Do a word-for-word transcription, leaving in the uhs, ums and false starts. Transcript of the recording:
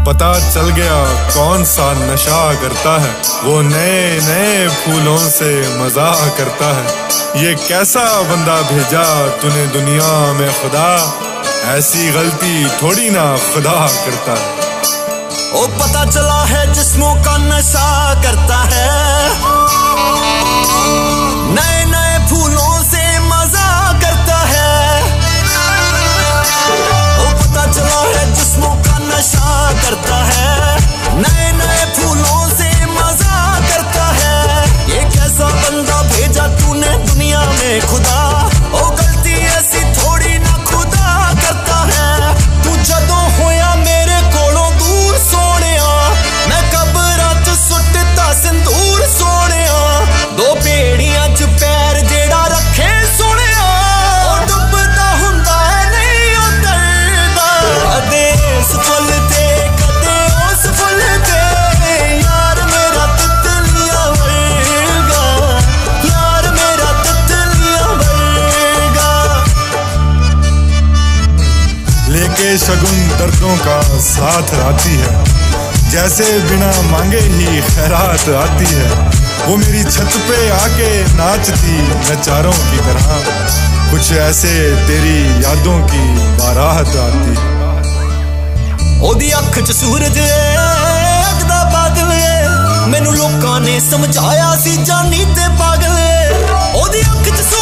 पता चल गया कौन सा नशा करता है, वो नए नए फूलों से मजा करता है। ये कैसा बंदा भेजा तूने दुनिया में खुदा, ऐसी गलती थोड़ी ना खुदा करता है। ओ पता चला है जिस्मों का नशा करता है, नए नए फूलों से मजा करता है। ओ पता चला है जिस्मों का नशा करता है, नए नए फूलों से मजा करता है। ये कैसा बंदा भेजा तूने दुनिया में खुदा, ओ गलती ऐसी थोड़ी ना खुदा करता है। तू जदों होया मेरे कोलों दूर सोनिया, मैं कबरां च सुट्टदा सिंदूर सोनिया। दो बेड़ियां च पैर जेड़ा रखे सोनिया, ओ डुबदा हुंदा है नहीं ओ डरदा। कदे इस फुल ते कदे उस फुल ते, यार मेरा तितलियां वर्गा, यार मेरा तितलियां वर्गा। लेके शगुन दर्दों का साथ आती है, जैसे बिना मांगे ही खैरात आती है। वो मेरी छत पे आके नाचती नचारों की तरह, कुछ ऐसे तेरी यादों की बारात आती है। ओदी अख च सूरज अगदा बादल, मैनू लोकां ने समझाया सी जानी ते पागल। ओदी अख च